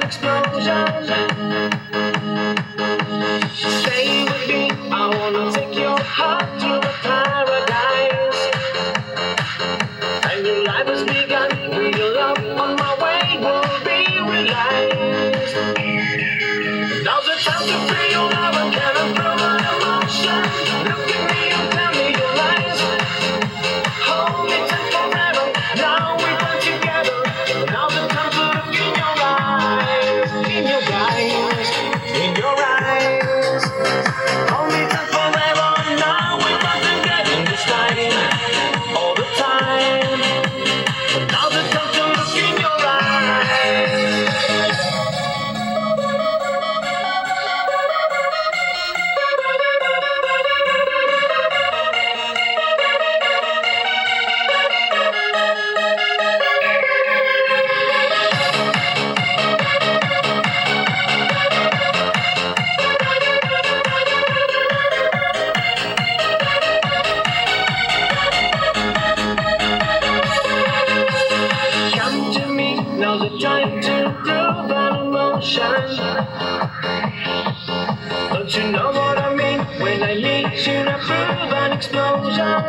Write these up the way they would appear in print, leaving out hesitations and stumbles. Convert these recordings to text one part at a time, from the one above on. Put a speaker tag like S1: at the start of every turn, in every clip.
S1: explosion. Stay with me, I wanna take your heart to a paradise. And your life has begun, real love on my way will be realized. Now's the time to free your love and can't prove my emotion. Look at me and tell me your lies. Hold me tight forever, now we're done together. Now's the time to look in your eyes, in your eyes, in your eyes. Hold me tight forever, now we're done together this time, all the time. Now's the time to look in your eyes. Come to me, now's the time to prove an emotion. Don't you know what I mean when I need you to prove an explosion?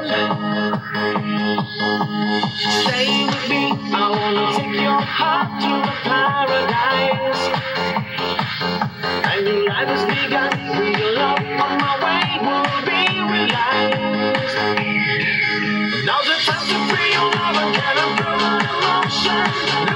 S1: Stay with me, I wanna take your heart to a paradise. And your life has begun, real love on my way will be realized. Now's the time to free your love and can't prove an emotion.